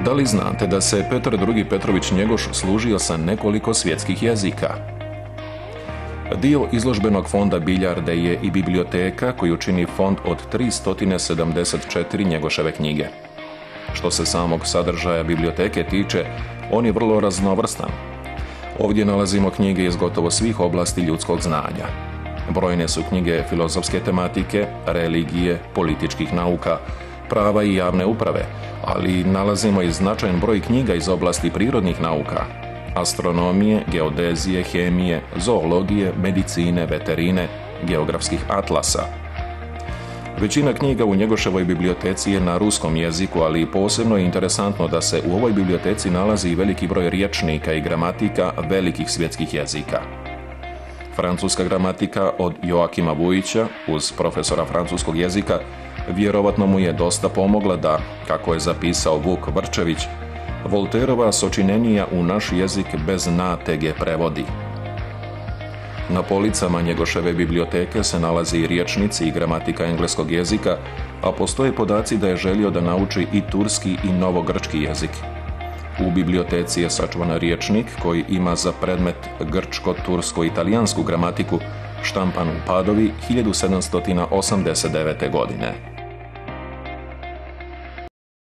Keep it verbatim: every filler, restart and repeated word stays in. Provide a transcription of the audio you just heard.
Da li znate da se Petar drugi. Petrović Njegoš služio sa nekoliko svjetskih jezika? Dio izložbenog fonda Biljarde je i biblioteka koju čini fond od tristo sedamdeset četiri Njegoševe knjige. Što se samog sadržaja biblioteke tiče, on je vrlo raznovrstan. Ovdje nalazimo knjige iz gotovo svih oblasti ljudskog znanja. Brojne su knjige filozofske tematike, religije, političkih nauka, prava i javne uprave, ali nalazimo i značajan broj knjiga iz oblasti prirodnih nauka, astronomije, geodezije, hemije, zoologije, medicine, veterine, geografskih atlasa. Većina knjiga u Njegoševoj biblioteci je na ruskom jeziku, ali posebno je interesantno da se u ovoj biblioteci nalazi i veliki broj rječnika i gramatika velikih svjetskih jezika. Francuska gramatika od Joakima Vujića, uz profesora francuskog jezika, vjerovatno mu je dosta pomogla da, kako je zapisao Vuk Vrčević, Volterova sočinenija u naš jezik bez natege prevodi. Na policama Njegoševe biblioteke se nalazi i rječnici i gramatika engleskog jezika, a postoje podaci da je želio da nauči i turski i novogrčki jezik. U biblioteci je sačuvan rječnik koji ima za predmet grčko-tursko-italijansku gramatiku, štampan u Padovi hiljadu sedamsto osamdeset devete. godine.